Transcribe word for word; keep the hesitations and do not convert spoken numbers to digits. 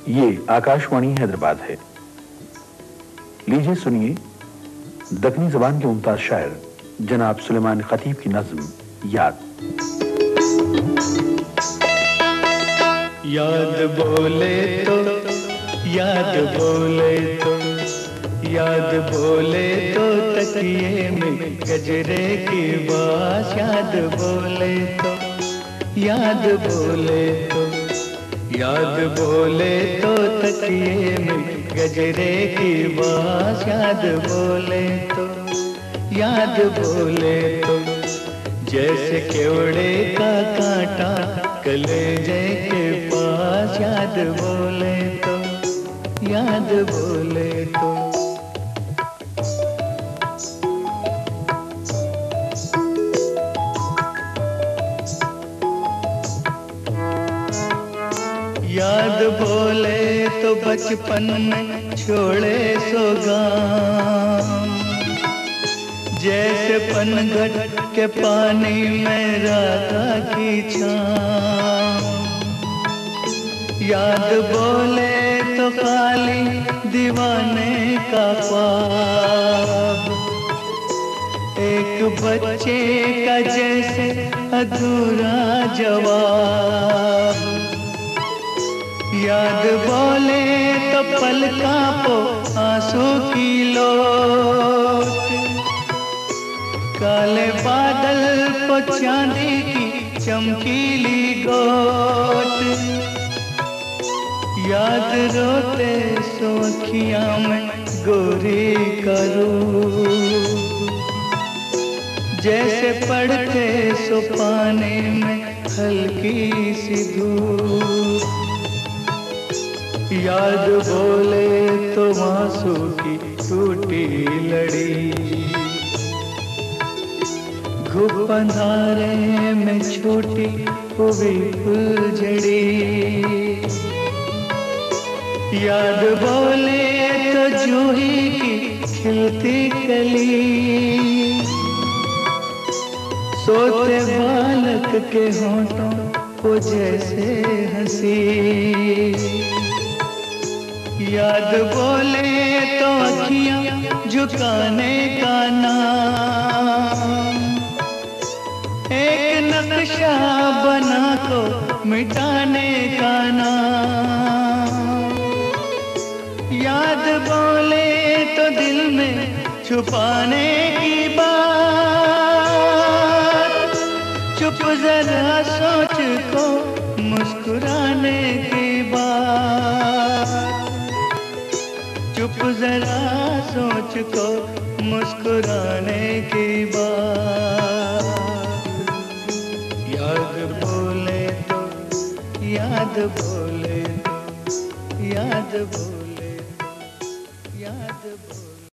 ये आकाशवाणी हैदराबाद है। लीजिए सुनिए दक्कनी ज़बान के मुमताज शायर जनाब सुलेमान खतीब की नज़्म याद। याद बोले तो याद बोले तो याद बोले तो तकिए में गजरे की बात। याद बोले तो याद बोले तो याद बोले तो तकिए में गजरे की बात। याद बोले तो याद बोले तो जैसे केवड़े का कांटा कलेजे के पास। याद बोले तो याद बोले तो याद बोले तो बचपन में छोड़े सो गाँव। जैसे पनघट के पानी में राधा की छाँव। याद बोले तो खाली दीवाने का ख्वाब। एक बच्चे का जैसे अधूरा जवाब। याद बोले तो पलका पो आंसू की लोट। काले बादल को चांदी की चमकीली गोट। याद रोते सो अखियां में गोरी करूं। जैसे पड़ते सो पानी में हल्की सी धूप। याद बोले तो आंसू की टूटी लड़ी। घुप अंधारे में छोटी हुई फुलझड़ी। याद बोले तो जूही की खिलती कली। सोते बालक के होंठों को जैसे हंसी। याद बोले तो अखियां झुकाने का नाम। एक नक्शा बना को मिटाने का नाम। याद बोले तो दिल में छुपाने की बात। चुप जरा सोच को मुस्कुराने की बात। चुप जरा सोच को मुस्कुराने की बात। याद बोले तो याद बोले तो याद बोले तो याद बोले